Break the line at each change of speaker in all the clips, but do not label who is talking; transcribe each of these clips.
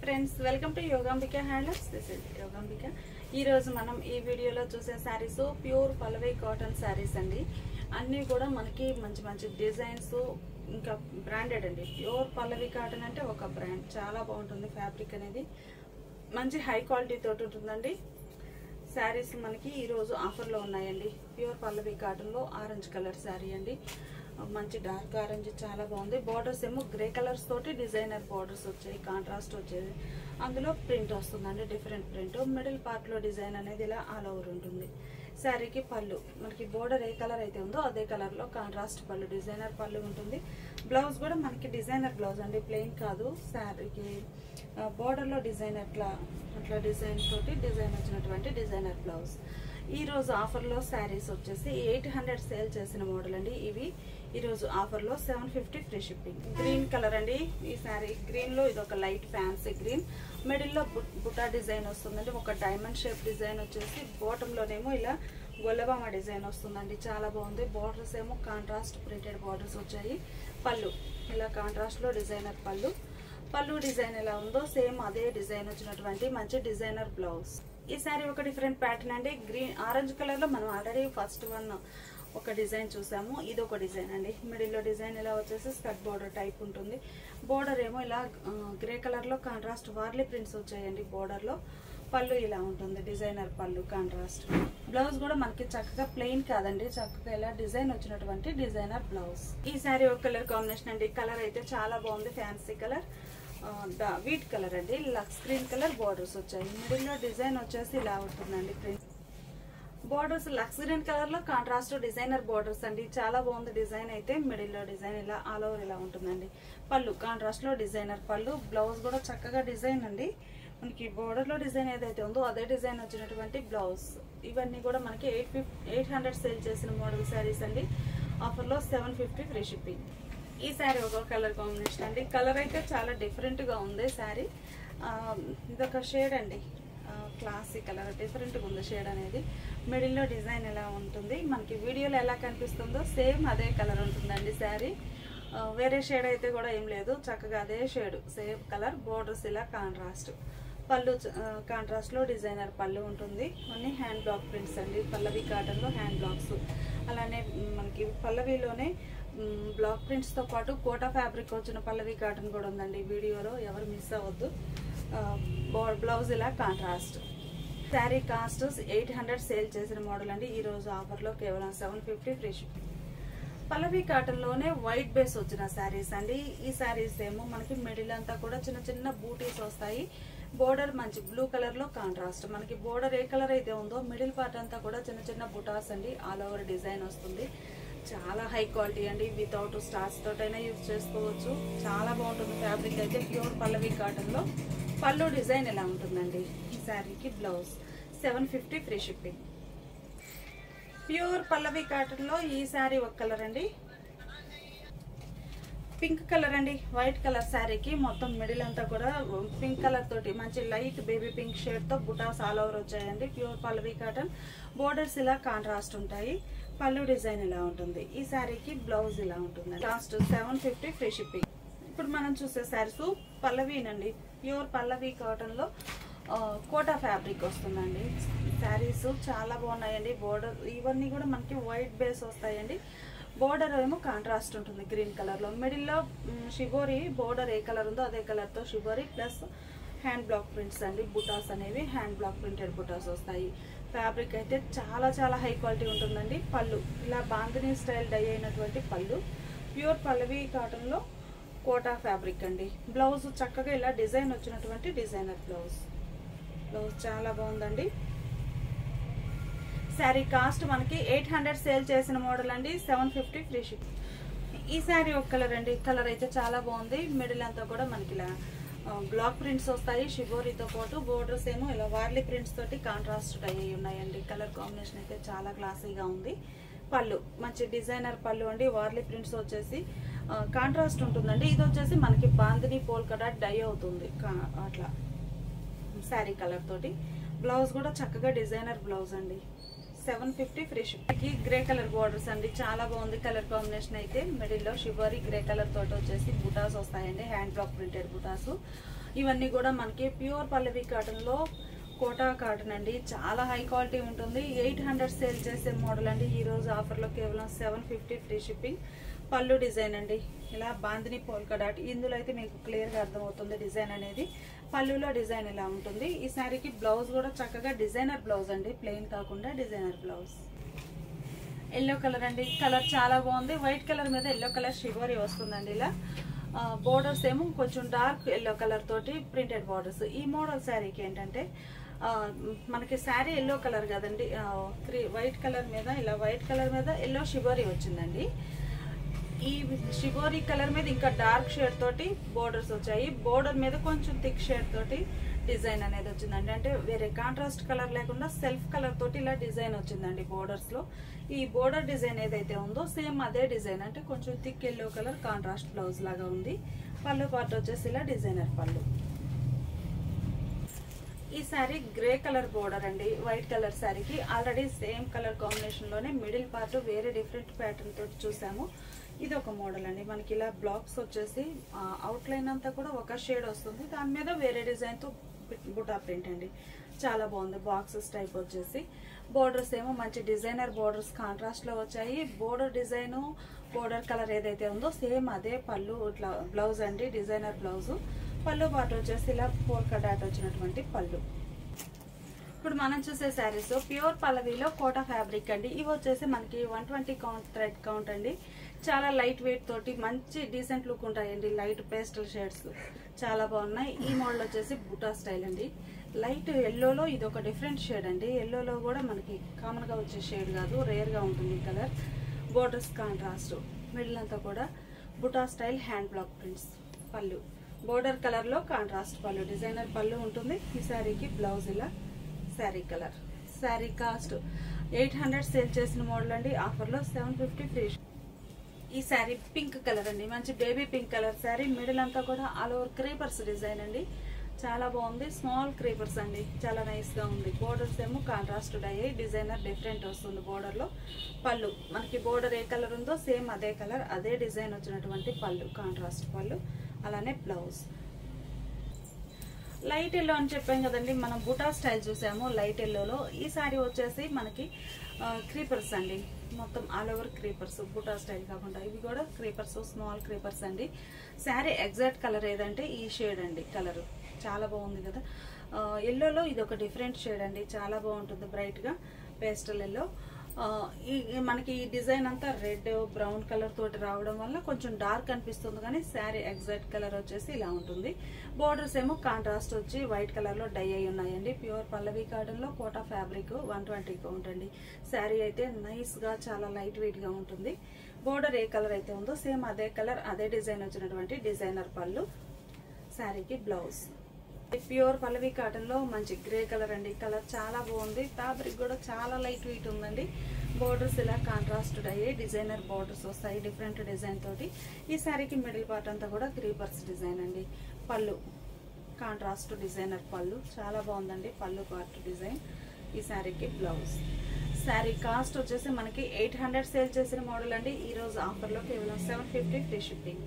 Friends, welcome to Yogambika handlooms. This is Yogambika. ఈ రోజు మనం ఈ వీడియోలో చూసే శారీస్ ప్యూర్ పల్లవి కాటన్ శారీస్ అండి. అన్నీ కూడా మనకి మంచి మంచి డిజైన్స్, ఇంకా బ్రాండెడ్ అండి. ప్యూర్ పల్లవి కాటన్ అంటే ఒక బ్రాండ్, చాలా బాగుంటుంది. ఫ్యాబ్రిక్ అనేది మంచి హై క్వాలిటీ తోటి ఉంటుందండి. శారీస్ మనకి ఈరోజు ఆఫర్లో ఉన్నాయండి. ప్యూర్ పల్లవి కాటన్లో ఆరెంజ్ కలర్ శారీ అండి. మంచి డార్క్ ఆరెంజ్, చాలా బాగుంది. బార్డర్స్ ఏమో గ్రే కలర్స్ తోటి డిజైనర్ బార్డర్స్ వచ్చాయి, కాంట్రాస్ట్ వచ్చేది. అందులో ప్రింట్ వస్తుందండి, డిఫరెంట్ ప్రింట్. మిడిల్ పార్ట్ లో డిజైన్ అనేది ఇలా ఆల్ ఓవర్ ఉంటుంది. శారీకి పళ్ళు మనకి బోర్డర్ ఏ కలర్ అయితే ఉందో అదే కలర్ లో కాంట్రాస్ట్ పళ్ళు, డిజైనర్ పళ్ళు ఉంటుంది. బ్లౌజ్ కూడా మనకి డిజైనర్ బ్లౌజ్ అండి, ప్లెయిన్ కాదు. శారీకి బోర్డర్ లో డిజైన్ అట్లా డిజైన్ తోటి డిజైన్ వచ్చినటువంటి డిజైనర్ బ్లౌజ్. ఈ రోజు ఆఫర్లో శారీస్ వచ్చేసి 800 సేల్ చేసిన మోడల్ అండి. ఇవి ఈ రోజు ఆఫర్లో 750 ఫ్రీ షిప్పింగ్. గ్రీన్ కలర్ అండి ఈ శారీ. గ్రీన్ లో ఇది ఒక లైట్ ఫ్యాన్సీ గ్రీన్, మిడిల్ లో బుటా డిజైన్ వస్తుందండి. ఒక డైమండ్ షేప్ డిజైన్ వచ్చేసి బాటమ్ లోనేమో ఇలా గొల్లబామ డిజైన్ వస్తుందండి, చాలా బాగుంది. బార్డర్స్ ఏమో కాంట్రాస్ట్ ప్రింటెడ్ బార్డర్స్ వచ్చాయి. పళ్ళు ఇలా కాంట్రాస్ట్ లో డిజైనర్ పళ్ళు. పళ్ళు డిజైన్ ఎలా ఉందో సేమ్ అదే డిజైన్ వచ్చినటువంటి మంచి డిజైనర్ బ్లౌజ్. ఈ శారీ ఒక డిఫరెంట్ ప్యాటర్న్ అండి. గ్రీన్ ఆరెంజ్ కలర్ లో మనం ఆల్రెడీ ఫస్ట్ వన్ ఒక డిజైన్ చూసాము. ఇది ఒక డిజైన్ అండి. మిడిల్ లో డిజైన్ ఇలా వచ్చేసి స్కర్ట్ బోర్డర్ టైప్ ఉంటుంది. బోర్డర్ ఏమో ఇలా గ్రే కలర్ లో కాంట్రాస్ట్ వార్లీ ప్రింట్స్ వచ్చాయండి బోర్డర్ లో. పళ్ళు ఇలా ఉంటుంది, డిజైనర్ పళ్ళు కాంట్రాస్ట్. బ్లౌజ్ కూడా మనకి చక్కగా ప్లెయిన్ కాదండి, చక్కగా ఇలా డిజైన్ వచ్చినటువంటి డిజైనర్ బ్లౌజ్. ఈ శారీ ఒక కలర్ కాంబినేషన్ అండి. కలర్ అయితే చాలా బాగుంది, ఫ్యాన్సీ కలర్, వీట్ కలర్ అండి. లక్స్ గ్రీన్ కలర్ బార్డర్స్ వచ్చాయి. మిడిల్ లో డిజైన్ వచ్చేసి ఇలా ఉంటుందండి. Print borders lux green colour లో కాంట్రాస్ట్ డిజైనర్ బార్డర్స్ అండి, చాలా బాగుంది డిజైన్ అయితే. మిడిల్ లో డిజైన్ ఇలా ఆల్ ఓవర్ ఇలా ఉంటుందండి. పళ్ళు కాంట్రాస్ట్ లో డిజైనర్ పళ్ళు. బ్లౌజ్ కూడా చక్కగా డిజైన్ అండి. మనకి బోర్డర్ లో డిజైన్ ఏదైతే ఉందో అదే డిజైన్ వచ్చినటువంటి బ్లౌజ్. ఇవన్నీ కూడా మనకి 800 సేల్ చేసిన మోడల్ శారీస్ అండి. ఆఫర్ లో 750 ఫ్రీ షిప్పింగ్. ఈ శారీ ఒక కలర్ కాంబినేషన్ అండి. కలర్ అయితే చాలా డిఫరెంట్ గా ఉంది శారీ. ఇదొక షేడ్ అండి, క్లాసిక్ కలర్, డిఫరెంట్ గా ఉంది షేడ్ అనేది. మిడిల్ లో డిజైన్ ఎలా ఉంటుంది, మనకి వీడియోలో ఎలా కనిపిస్తుందో సేమ్ అదే కలర్ ఉంటుందండి శారీ. వేరే షేడ్ అయితే కూడా ఏం లేదు, చక్కగా అదే షేడ్ సేమ్ కలర్. బోర్డర్స్ ఇలా కాంట్రాస్ట్. పళ్ళు కాంట్రాస్ట్ లో డిజైనర్ పళ్ళు ఉంటుంది. అన్ని హ్యాండ్ బ్లాక్ ప్రింట్స్ అండి. పల్లవి కాటన్ లో హ్యాండ్ బ్లాక్స్. అలానే మనకి పల్లవిలోనే బ్లాక్ ప్రింట్స్ తో పాటు కోటా ఫ్యాబ్రిక్ వచ్చిన పల్లవి కాటన్ కూడా ఉందండి. వీడియోలో ఎవరు మిస్ అవ్వద్దు. బ్లౌజ్ ఇలా కాంట్రాస్ట్. శారీ కాస్ట్ 800 సేల్ చేసిన మోడల్ అండి. ఈ రోజు ఆఫర్ లో కేవలం 750 ఫ్రీ షిప్పింగ్. పల్లవి కాటన్ లోనే వైట్ బేస్ వచ్చిన శారీస్ అండి. ఈ శారీస్ ఏమో మనకి మిడిల్ అంతా కూడా చిన్న చిన్న బూటీస్ వస్తాయి. బోర్డర్ మంచి బ్లూ కలర్ లో కాంట్రాస్ట్. మనకి బోర్డర్ ఏ కలర్ అయితే ఉందో మిడిల్ పార్ట్ అంతా కూడా చిన్న చిన్న బుటాస్ అండి, ఆల్ ఓవర్ డిజైన్ వస్తుంది. చాలా హై క్వాలిటీ అండి. వితౌట్ స్టార్స్ తోటైనా యూజ్ చేసుకోవచ్చు, చాలా బాగుంటుంది. ఫ్యాబ్రిక్ అయితే ప్యూర్ పల్లవి కాటన్ లో. పళ్ళు డిజైన్ ఎలా ఉంటుందండి. ఈ శారీకి blouse 750 free shipping. Pure Pallavi cotton లో ఈ శారీ ఒక కలర్ అండి, పింక్ కలర్ అండి. వైట్ కలర్ శారీకి మొత్తం మిడిల్ అంతా కూడా పింక్ కలర్ తోటి మంచి లైట్ బేబీ పింక్ షేడ్ తో బుటాస్ ఆల్ ఓవర్ వచ్చాయండి. Pure Pallavi cotton. బోర్డర్స్ ఇలా కాంట్రాస్ట్ ఉంటాయి. పళ్ళు డిజైన్ ఇలా ఉంటుంది. ఈ శారీకి బ్లౌజ్ ఇలా ఉంటుంది. Last 750 free shipping. ఇప్పుడు మనం చూసే శారీస్ పల్లవీనండి. ప్యూర్ పల్లవి కాటన్ లో కోటా ఫ్యాబ్రిక్ వస్తుందండి. శారీస్ చాలా బాగున్నాయండి. బోర్డర్ ఇవన్నీ కూడా మనకి వైట్ బేస్ వస్తాయండి. బోర్డర్ ఏమో కాంట్రాస్ట్ ఉంటుంది గ్రీన్ కలర్ లో. మిడిల్ లో షిబోరి బోర్డర్ ఏ కలర్ ఉందో అదే కలర్ తో shibori plus hand block prints అండి. బుటాస్ అనేవి హ్యాండ్ బ్లాక్ ప్రింటెడ్ బుటాస్ వస్తాయి. ఫ్యాబ్రిక్ అయితే చాలా చాలా హై క్వాలిటీ ఉంటుందండి. పళ్ళు ఇలా బాందినీ స్టైల్ డై అయినటువంటి పళ్ళు. ప్యూర్ పల్లవి కాటన్ లో కోటా ఫ్యాబ్రిక్ అండి. బ్లౌజ్ చక్కగా ఇలా డిజైన్ వచ్చినటువంటి డిజైనర్ బ్లౌజ్. బ్లౌజ్ చాలా బాగుందండి. శారీ కాస్ట్ మనకి 800 సేల్ చేసిన మోడల్ అండి. 750 ఫ్రీ షిప్. ఈ శారీ ఒక కలర్ అండి. కలర్ అయితే చాలా బాగుంది. మిడిల్ అంతా కూడా మనకి ఇలా బ్లాక్ ప్రింట్స్ వస్తాయి షిబోరితో పాటు. బోర్డర్స్ ఏమో ఇలా వార్లీ ప్రింట్స్ తోటి కాంట్రాస్ట్ అయ్యి ఉన్నాయండి. కలర్ కాంబినేషన్ అయితే చాలా క్లాసీగా ఉంది. పళ్ళు మంచి డిజైనర్ పళ్ళు అండి. వార్లీ ప్రింట్స్ వచ్చేసి కాంట్రాస్ట్ ఉంటుందండి. ఇది వచ్చేసి మనకి బాందిని పోల్కా డాట్ డై అవుతుంది అట్లా శారీ కలర్ తోటి. బ్లౌజ్ కూడా చక్కగా డిజైనర్ బ్లౌజ్ అండి. 750 free shipping. Grey colour borders అండి, చాలా బాగుంది కలర్ కాంబినేషన్ అయితే. మిడిల్ లో షిబోరి గ్రే కలర్ తోటి వచ్చేసి బుటాస్ వస్తాయండి, హ్యాండ్ బ్లాక్ ప్రింటెడ్ బుటాస్. ఇవన్నీ కూడా మనకి ప్యూర్ పల్లవి కాటన్లో కోటా కాటన్ అండి. చాలా హై క్వాలిటీ ఉంటుంది. 800 సేల్ చేసే మోడల్ అండి. ఈరోజు ఆఫర్లో కేవలం 750 ఫ్రీ షిప్పింగ్. పళ్ళు డిజైన్ అండి, ఇలా బాందిని పోల్కా డాట్. ఇందులో అయితే మీకు క్లియర్గా అర్థమవుతుంది డిజైన్ అనేది. పళ్ళులో డిజైన్ ఇలా ఉంటుంది. ఈ శారీకి బ్లౌజ్ కూడా చక్కగా డిజైనర్ బ్లౌజ్ అండి, ప్లెయిన్ కాకుండా డిజైనర్ బ్లౌజ్. ఎల్లో కలర్ అండి, కలర్ చాలా బాగుంది. వైట్ కలర్ మీద ఎల్లో కలర్ షివరీ వస్తుందండి. ఇలా బోర్డర్స్ ఏమో కొంచెం డార్క్ ఎల్లో కలర్ తోటి ప్రింటెడ్ బోర్డర్స్. ఈ మోడల్ శారీకి ఏంటంటే మనకి శారీ ఎల్లో కలర్ కదండి, వైట్ కలర్ మీద ఇలా వైట్ కలర్ మీద ఎల్లో షివరీ వచ్చిందండి. ఈ షివోరీ కలర్ మీద ఇంకా డార్క్ షేడ్ తోటి బోర్డర్స్ వచ్చాయి. బోర్డర్ మీద కొంచెం థిక్ షేడ్ తోటి డిజైన్ అనేది వచ్చిందండి. అంటే వేరే కాంట్రాస్ట్ కలర్ లేకుండా సెల్ఫ్ కలర్ తోటి ఇలా డిజైన్ వచ్చిందండి బోర్డర్స్ లో. ఈ బోర్డర్ డిజైన్ ఏదైతే ఉందో సేమ్ అదే డిజైన్, అంటే కొంచెం thick yellow colour contrast blouse లాగా ఉంది. పళ్ళు పార్ట్ వచ్చేసి ఇలా డిజైనర్ పళ్ళు. ఈ శారీ గ్రే కలర్ బోర్డర్ అండి, వైట్ కలర్ శారీకి. ఆల్రెడీ సేమ్ కలర్ కాంబినేషన్ లోనే మిడిల్ పార్ట్ వేరే డిఫరెంట్ ప్యాటర్న్ తోటి చూసాము. ఇది ఒక మోడల్ అండి. మనకి ఇలా బ్లాక్స్ వచ్చేసి అవుట్ లైన్ అంతా కూడా ఒక షేడ్ వస్తుంది, దాని మీద వేరే డిజైన్ తో బుటా ప్రింట్ అండి. చాలా బాగుంది. బాక్సెస్ టైప్ వచ్చేసి బోర్డర్స్ ఏమో మంచి డిజైనర్ బోర్డర్స్ కాంట్రాస్ట్ లో వచ్చాయి. బోర్డర్ డిజైన్ బోర్డర్ కలర్ ఏదైతే ఉందో సేమ్ అదే పళ్ళు ఇట్లా బ్లౌజ్ అండి, డిజైనర్ బ్లౌజ్. పళ్ళు పాటు వచ్చేసి ఇలా పోల్కా డాట్ వచ్చినటువంటి పళ్ళు. ఇప్పుడు మనం చూసే శారీస్ ప్యూర్ పల్లవిలో కోటా ఫ్యాబ్రిక్ అండి. ఇవి వచ్చేసి మనకి 120 కౌంట్ థ్రెడ్ కౌంట్ అండి. చాలా లైట్ వెయిట్ తోటి మంచి డీసెంట్ లుక్ ఉంటాయండి. లైట్ పేస్టల్ షేడ్స్ చాలా బాగున్నాయి. ఈ మోడల్ వచ్చేసి బుటా స్టైల్ అండి. లైట్ ఎల్లోలో ఇది ఒక డిఫరెంట్ షేడ్ అండి. ఎల్లోలో కూడా మనకి కామన్ గా వచ్చే షేడ్ కాదు, రేర్ గా ఉంటుంది కలర్. బోర్డర్స్ కాంట్రాస్ట్, మిడిల్ అంతా కూడా బుటా స్టైల్ హ్యాండ్ బ్లాక్ ప్రింట్స్. పళ్ళు బోర్డర్ కలర్ లో కాంట్రాస్ట్ పళ్ళు, డిజైనర్ పళ్ళు ఉంటుంది. ఈ శారీకి బ్లౌజ్ ఇలా sari colour. Sari cost 800 sale చేసిన మోడల్ అండి. ఆఫర్ లో 750 ఫ్రీ. ఈ శారీ పింక్ కలర్ అండి, మంచి baby pink colour sari. Middle అంతా కూడా ఆల్ ఓవర్ క్రీపర్స్ డిజైన్ అండి. చాలా బాగుంది. స్మాల్ క్రీపర్స్ అండి, చాలా నైస్ గా ఉంది. బోర్డర్స్ ఏమో కాంట్రాస్ట్ అయ్యాయి, డిజైనర్ డిఫరెంట్ వస్తుంది బోర్డర్ లో. పళ్ళు మనకి బోర్డర్ ఏ కలర్ ఉందో సేమ్ అదే కలర్ అదే డిజైన్ వచ్చినటువంటి పళ్ళు, కాంట్రాస్ట్ పళ్ళు. అలానే బ్లౌజ్ లైట్ ఎల్లో అని చెప్పాం కదండి, మనం బుటా స్టైల్ చూసాము లైట్ ఎల్లోలో. ఈ శారీ వచ్చేసి మనకి క్రీపర్స్ అండి, మొత్తం ఆల్ ఓవర్ క్రీపర్స్, బుటా స్టైల్ కాకుండా ఇవి కూడా క్రీపర్స్, స్మాల్ క్రీపర్స్ అండి. శారీ ఎగ్జాక్ట్ కలర్ ఏదంటే ఈ షేడ్ అండి. కలర్ చాలా బాగుంది కదా. ఎల్లోలో ఇది ఒక డిఫరెంట్ షేడ్ అండి, చాలా బాగుంటుంది బ్రైట్ గా పేస్టల్ ఎల్లో. మనకి ఈ డిజైన్ అంతా రెడ్ బ్రౌన్ కలర్ తోటి రావడం వల్ల కొంచెం డార్క్ అనిపిస్తుంది, కానీ శారీ ఎగ్జాక్ట్ కలర్ వచ్చేసి ఇలా ఉంటుంది. బోర్డర్స్ ఏమో కాంట్రాస్ట్ వచ్చి వైట్ కలర్ లో డై అయి ఉన్నాయండి. ప్యూర్ పల్లవి కాటన్ లో కోటా ఫ్యాబ్రిక్ 120 కౌంట్ అండి. శారీ అయితే నైస్ గా చాలా లైట్ వెయిట్ గా ఉంటుంది. బోర్డర్ ఏ కలర్ అయితే ఉందో సేమ్ అదే కలర్ అదే డిజైన్ వచ్చినటువంటి డిజైనర్ పళ్ళు. శారీకి బ్లౌజ్ ప్యూర్ పల్లవి కాటన్ లో మంచి గ్రే కలర్ అండి. కలర్ చాలా బాగుంది. ఫ్యాబ్రిక్ కూడా చాలా లైట్ వెయిట్ ఉందండి. బోర్డర్స్ ఇలా కాంట్రాస్ట్ అయ్యి డిజైనర్ బోర్డర్స్ వస్తాయి డిఫరెంట్ డిజైన్ తోటి. ఈ శారీకి మిడిల్ పార్ట్ అంతా కూడా క్రీపర్స్ డిజైన్ అండి. పళ్ళు కాంట్రాస్ట్ డిజైనర్ పళ్ళు, చాలా బాగుందండి పళ్ళు పార్ట్ డిజైన్. ఈ శారీకి బ్లౌజ్. శారీ కాస్ట్ వచ్చేసి మనకి 800 సేల్ చేసిన మోడల్ అండి. ఈ రోజు ఆఫర్ లో కేవలం 750 ఫ్రీ షిప్పింగ్.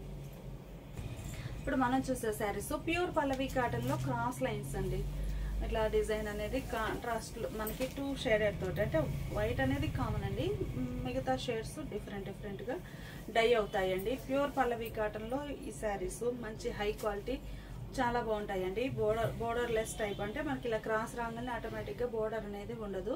ఇప్పుడు మనం చూసే శారీస్ ప్యూర్ పల్లవి కాటన్ లో క్రాస్ లైన్స్ అండి. ఇట్లా డిజైన్ అనేది కాంట్రాస్ట్ మనకి 2 షేడెడ్ తోటి, అంటే వైట్ అనేది కామన్ అండి, మిగతా షేడ్స్ డిఫరెంట్ గా డై అవుతాయండి. ప్యూర్ పల్లవి కాటన్ లో ఈ శారీస్ మంచి హై క్వాలిటీ, చాలా బాగుంటాయండి. బోర్డర్ లెస్ టైప్, అంటే మనకి ఇలా క్రాస్ రాగానే ఆటోమేటిక్ గా బోర్డర్ అనేది ఉండదు.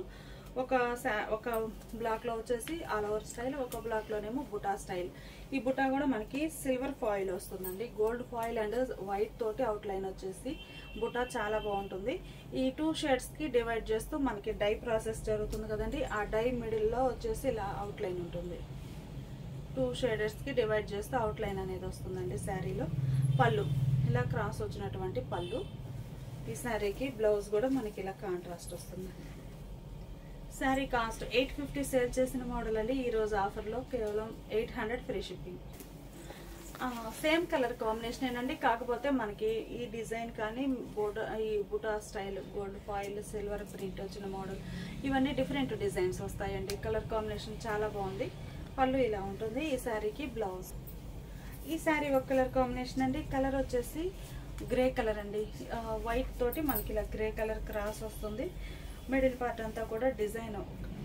ఒక బ్లాక్ లో వచ్చేసి ఆల్ ఓవర్ స్టైల్, ఒక బ్లాక్ లోనేమో బుటా స్టైల్. ఈ బుటా కూడా మనకి సిల్వర్ ఫాయిల్ వస్తుందండి. గోల్డ్ ఫాయిల్ అండ్ వైట్ తోటి అవుట్ లైన్ వచ్చేసి బుటా చాలా బాగుంటుంది. ఈ 2 షేడ్స్ కి డివైడ్ చేస్తూ మనకి డై ప్రాసెస్ జరుగుతుంది కదండి, ఆ డై మిడిల్ లో వచ్చేసి ఇలా అవుట్ లైన్ ఉంటుంది. 2 షేడర్స్ కి డివైడ్ చేస్తూ అవుట్ లైన్ అనేది వస్తుందండి శారీలో. పళ్ళు ఇలా క్రాస్ వచ్చినటువంటి పళ్ళు. ఈ శారీకి బ్లౌజ్ కూడా మనకి ఇలా కాంట్రాస్ట్ వస్తుంది. శారీ కాస్ట్ 850 సేల్ చేసిన మోడల్ అండి. ఈ రోజు ఆఫర్ లో కేవలం 800 free shipping. Same colour combination అండి, కాకపోతే మనకి ఈ డిజైన్ కానీ బోర్డర్ ఈ బుటా style gold foil silver print వచ్చిన మోడల్ ఇవన్నీ డిఫరెంట్ డిజైన్స్ వస్తాయండి. కలర్ కాంబినేషన్ చాలా బాగుంది. పళ్ళు ఇలా ఉంటుంది. ఈ శారీకి బ్లౌజ్. ఈ శారీ ఒక కలర్ కాంబినేషన్ అండి. కలర్ వచ్చేసి గ్రే కలర్ అండి, వైట్ తోటి మనకి ఇలా గ్రే కలర్ క్రాస్ వస్తుంది. మిడిల్ పార్ట్ అంతా కూడా డిజైన్,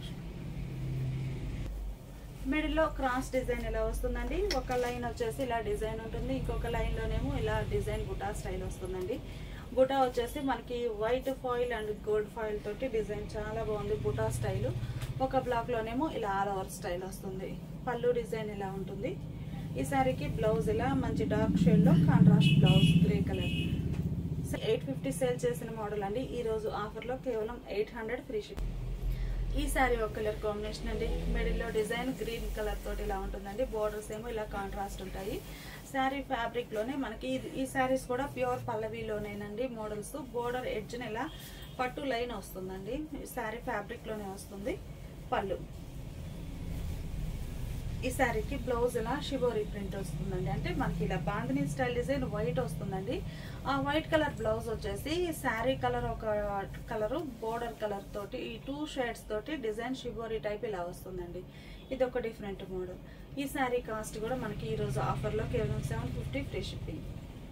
మిడిల్లో క్రాస్ డిజైన్ ఇలా వస్తుందండి. ఒక లైన్ వచ్చేసి ఇలా డిజైన్ ఉంటుంది, ఇంకొక లైన్లోనేమో ఇలా డిజైన్ బుటా స్టైల్ వస్తుందండి. బుటా వచ్చేసి మనకి white foil and gold foil తోటి డిజైన్ చాలా బాగుంది బుటా స్టైల్. ఒక బ్లాక్లోనేమో ఇలా ఆల్ ఓవర్ స్టైల్ వస్తుంది. పళ్ళు డిజైన్ ఇలా ఉంటుంది. ఈ శారీకి బ్లౌజ్ ఇలా మంచి డార్క్ షేడ్లో contrast blouse grey colour. 850 sale చేసిన మోడల్ అండి. ఈరోజు ఆఫర్లో కేవలం 800 ఫ్రీ షిప్. ఈ శారీ ఒక కలర్ కాంబినేషన్ అండి. మిడిల్లో డిజైన్ గ్రీన్ కలర్ తోటి ఇలా ఉంటుందండి. బోర్డర్స్ ఏమో ఇలా కాంట్రాస్ట్ ఉంటాయి. శారీ ఫ్యాబ్రిక్ లోనే మనకి ఈ శారీస్ కూడా ప్యూర్ పల్లవిలోనేనండి మోడల్స్. బోర్డర్ ఎడ్జ్ని ఇలా పట్టు లైన్ వస్తుందండి. శారీ ఫ్యాబ్రిక్ లోనే వస్తుంది. పళ్ళు, ఈ శారీకి బ్లౌజ్ ఇలా షిబోరీ ప్రింట్ వస్తుందండి. అంటే మనకి ఇలా బాందినీ స్టైల్ డిజైన్ వైట్ వస్తుందండి. ఆ వైట్ కలర్ బ్లౌజ్ వచ్చేసి శారీ కలర్ ఒక కలరు, బోర్డర్ కలర్ తోటి ఈ 2 షేడ్స్ తోటి డిజైన్ షిబోరీ టైప్ ఇలా వస్తుందండి. ఇది ఒక డిఫరెంట్ మోడల్. ఈ శారీ కాస్ట్ కూడా మనకి ఈరోజు ఆఫర్లో కేవలం 750 ఫ్రీ షిప్పింగ్.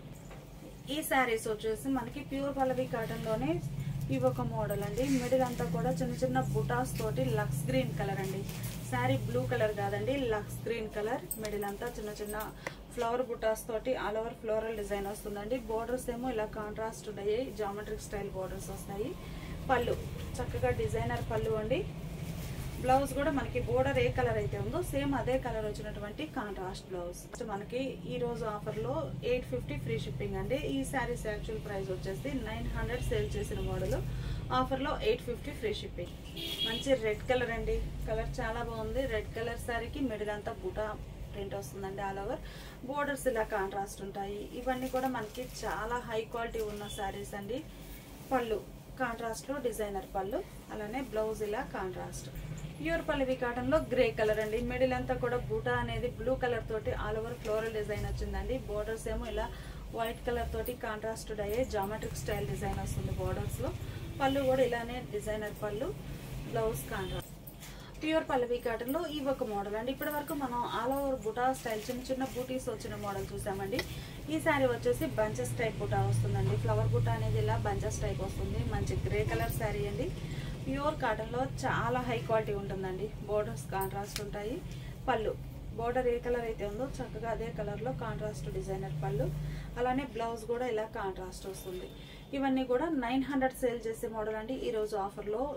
ఈ శారీస్ వచ్చేసి మనకి ప్యూర్ పల్లవి కాటన్లోనే ఇవి ఒక మోడల్ అండి. మిడిల్ అంతా కూడా చిన్న చిన్న బుటాస్ తోటి లక్స్ గ్రీన్ కలర్ అండి. శారీ బ్లూ కలర్ కాదండి, లక్స్ గ్రీన్ కలర్. మిడిల్ అంతా చిన్న చిన్న ఫ్లవర్ బుటాస్ తోటి ఆల్ ఓవర్ ఫ్లోరల్ డిజైన్ వస్తుందండి. బోర్డర్స్ ఏమో ఇలా కాంట్రాస్ట్ ఉన్నాయి, జామెట్రిక్ స్టైల్ బోర్డర్స్ వస్తాయి. పళ్ళు చక్కగా డిజైనర్ పళ్ళు అండి. బ్లౌజ్ కూడా మనకి బోర్డర్ ఏ కలర్ అయితే ఉందో సేమ్ అదే కలర్ వచ్చినటువంటి కాంట్రాస్ట్ బ్లౌజ్. మనకి ఈ రోజు ఆఫర్లో 850 ఫ్రీ షిప్పింగ్ అండి. ఈ శారీస్ యాక్చువల్ ప్రైస్ వచ్చేసి 900 సేల్ చేసిన మోడల్. ఆఫర్లో 850 ఫ్రీ షిప్పింగ్. మంచి రెడ్ కలర్ అండి. కలర్ చాలా బాగుంది. రెడ్ కలర్ శారీకి మిడిల్ అంతా బుటా ప్రింట్ వస్తుందండి. ఆల్ ఓవర్ బోర్డర్స్ ఇలా కాంట్రాస్ట్ ఉంటాయి. ఇవన్నీ కూడా మనకి చాలా హై క్వాలిటీ ఉన్న శారీస్ అండి. పళ్ళు కాంట్రాస్ట్ లో డిజైనర్ పళ్ళు, అలానే బ్లౌజ్ ఇలా కాంట్రాస్ట్. ప్యూర్ పల్లవి కాటన్ లో గ్రే కలర్ అండి. మిడిల్ అంతా కూడా బూటా అనేది బ్లూ కలర్ తోటి ఆల్ ఓవర్ ఫ్లోరల్ డిజైన్ వచ్చిందండి. బోర్డర్స్ ఏమో ఇలా వైట్ కలర్ తోటి కాంట్రాస్టెడ్ అయ్యే జామెట్రిక్ స్టైల్ డిజైన్ వస్తుంది బోర్డర్స్ లో. పళ్ళు కూడా ఇలానే డిజైనర్ పళ్ళు, blouse contrast. Pure Pallavi cotton లో ఈ ఒక మోడల్ అండి. ఇప్పటి వరకు మనం ఆల్ ఓవర్ బుటా స్టైల్ చిన్న చిన్న బూటీస్ వచ్చిన మోడల్ చూసామండి. ఈ శారీ వచ్చేసి బంచెస్ టైప్ బుటా వస్తుందండి. ఫ్లవర్ బుటా అనేది ఇలా బంచెస్ టైప్ వస్తుంది. మంచి గ్రే కలర్ శారీ అండి. ప్యూర్ కాటన్ లో చాలా హై క్వాలిటీ ఉంటుందండి. బోర్డర్స్ కాంట్రాస్ట్ ఉంటాయి. పళ్ళు బోర్డర్ ఏ కలర్ అయితే ఉందో చక్కగా అదే కలర్ లో కాంట్రాస్ట్ డిజైనర్ పళ్ళు, అలానే బ్లౌజ్ కూడా ఇలా కాంట్రాస్ట్ వస్తుంది. ఇవన్నీ కూడా 900 సేల్ చేసే మోడల్ అండి. ఈ రోజు ఆఫర్ లో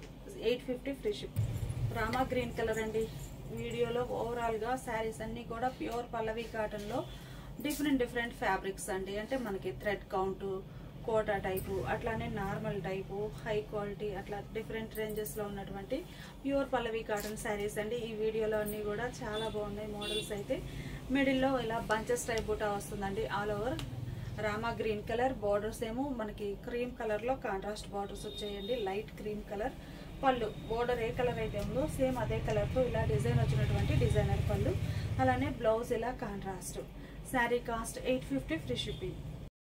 850 free ship. Rama green colour అండి. వీడియోలో ఓవరాల్ గా శారీస్ అన్ని కూడా ప్యూర్ పల్లవి కాటన్ లో డిఫరెంట్ ఫ్యాబ్రిక్స్ అండి. అంటే మనకి థ్రెడ్ కౌంట్, కోటా టైపు, అట్లానే నార్మల్ టైపు, హై క్వాలిటీ, అట్లా డిఫరెంట్ రేంజెస్ లో ఉన్నటువంటి ప్యూర్ పల్లవి కాటన్ శారీస్ అండి. ఈ వీడియోలో అన్ని కూడా చాలా బాగున్నాయి మోడల్స్. అయితే మిడిల్లో ఇలా బంచెస్ టైప్ బుటా వస్తుందండి. All over rama green colour. Borders ఏమో మనకి క్రీమ్ కలర్ లో కాంట్రాస్ట్ బార్డర్స్ వచ్చాయండి. Light cream colour. పళ్ళు బోర్డర్ ఏ కలర్ అయితే ఉందో సేమ్ అదే కలర్ తో ఇలా డిజైన్ వచ్చినటువంటి డిజైనర్ పళ్ళు, అలానే బ్లౌజ్ ఇలా contrast. Sari cost 850 free shipping.